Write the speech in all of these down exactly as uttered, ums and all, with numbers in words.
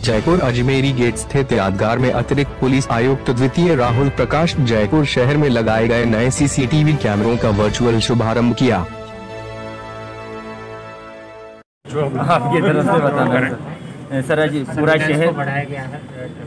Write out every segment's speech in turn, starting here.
Jaipur Ajmeri gate स्थित यादगार में अतिरिक्त पुलिस आयुक्त द्वितीय राहुल प्रकाश जयपुर शहर में लगाए गए नए सीसीटीवी कैमरों का वर्चुअल शुभारंभ किया। जो आपकी तरफ से बताना सर, जी पूरा शहर बढ़ाया गया है।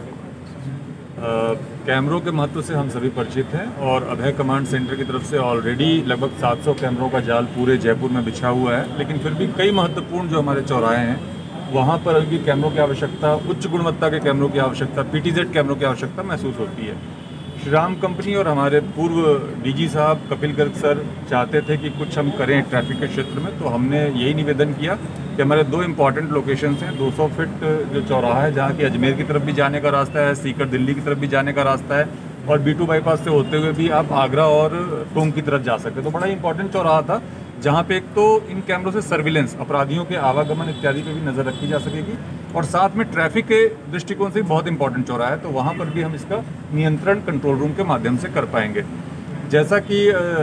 कैमरों के महत्व से हम सभी परिचित हैं और अभय कमांड सेंटर की तरफ से ऑलरेडी लगभग सात सौ कैमरों का जाल पूरे जयपुर में बिछा हुआ है, लेकिन फिर भी कई महत्वपूर्ण जो हमारे चौराहे हैं वहाँ पर अभी कैमरों की आवश्यकता, उच्च गुणवत्ता के कैमरों की आवश्यकता, पीटीजेड कैमरों की आवश्यकता महसूस होती है। श्री राम कंपनी और हमारे पूर्व डीजी साहब कपिल गर्ग सर चाहते थे कि कुछ हम करें ट्रैफिक के क्षेत्र में, तो हमने यही निवेदन किया कि हमारे दो इम्पॉर्टेंट लोकेशंस हैं, दो सौ फीट जो चौराहा है जहाँ की अजमेर की तरफ भी जाने का रास्ता है, सीकर दिल्ली की तरफ भी जाने का रास्ता है, और बी टू बाईपास से होते हुए भी आप आगरा और टोंक की तरफ जा सकते हैं। तो बड़ा इंपॉर्टेंट चौराहा था जहाँ पे एक तो इन कैमरों से सर्विलेंस, अपराधियों के आवागमन इत्यादि पे भी नज़र रखी जा सकेगी, और साथ में ट्रैफिक के दृष्टिकोण से बहुत इंपॉर्टेंट चौराहा है, तो वहाँ पर भी हम इसका नियंत्रण कंट्रोल रूम के माध्यम से कर पाएंगे। जैसा कि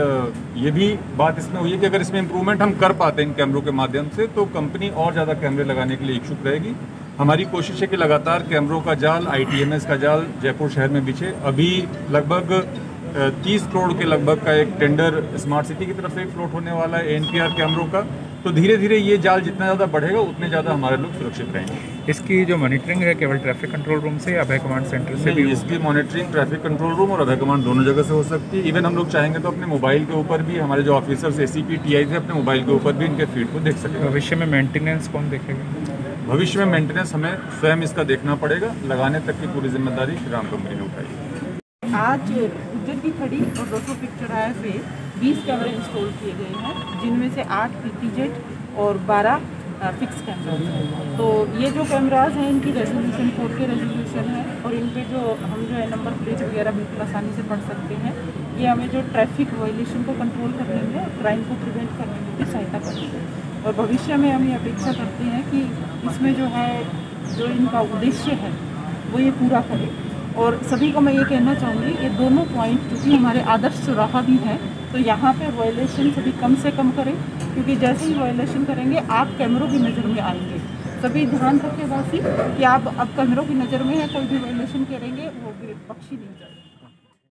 ये भी बात इसमें हुई है कि अगर इसमें इम्प्रूवमेंट हम कर पाते हैं इन कैमरों के माध्यम से, तो कंपनी और ज़्यादा कैमरे लगाने के लिए इच्छुक रहेगी। हमारी कोशिश है कि लगातार कैमरों का जाल, आई टी एम एस का जाल जयपुर शहर में बिछे। अभी लगभग तीस करोड़ के लगभग का एक टेंडर स्मार्ट सिटी की तरफ से फ्लोट होने वाला है एन पी आर कैमरों का, तो धीरे धीरे ये जाल जितना ज़्यादा बढ़ेगा उतने ज़्यादा हमारे लोग सुरक्षित रहेंगे। इसकी जो मॉनिटरिंग है केवल ट्रैफिक कंट्रोल रूम से, अभय कमांड सेंटर से भी? इसकी मॉनिटरिंग ट्रैफिक कंट्रोल रूम और अभय कमांड दोनों जगह से हो सकती है। इवन हम लोग चाहेंगे तो अपने मोबाइल के ऊपर भी, हमारे जो officers A C P T I थे, अपने मोबाइल के ऊपर भी इनके फीड को देख सकेंगे। भविष्य में मेंटेनेंस कौन देखेगा? भविष्य में मेंटेनेंस हमें स्वयं इसका देखना पड़ेगा, लगाने तक की पूरी जिम्मेदारी श्री राम कंपनी ने उठाई है। आज उज्जैन की खड़ी और दो सौ फीट चौराहे पे बीस कैमरे इंस्टॉल किए गए हैं, जिनमें से आठ पीटीजेड और बारह फिक्स कैमरा हैं। तो ये जो कैमराज हैं इनकी रेजोल्यूशन फोर के रेजोल्यूशन है, और इन पे जो हम जो है नंबर प्लेट वगैरह बिल्कुल आसानी से पढ़ सकते हैं। ये हमें जो ट्रैफिक वायलेशन को कंट्रोल करने में और क्राइम को प्रिवेंट करने में भी सहायता करेंगे, और भविष्य में हम ये अपेक्षा करते हैं कि इसमें जो है जो इनका उद्देश्य है वो ये पूरा करें। और सभी को मैं ये कहना चाहूँगी, ये दोनों पॉइंट क्योंकि हमारे आदर्श चौराहा भी हैं, तो यहाँ पे वायलेशन सभी कम से कम करें, क्योंकि जैसे ही वायलेशन करेंगे आप कैमरों की नज़र में आएंगे। सभी ध्यान रखें वासी कि आप अब कैमरों की नज़र में है, कोई भी वायलेशन करेंगे वो बख्शी नहीं जाएगी।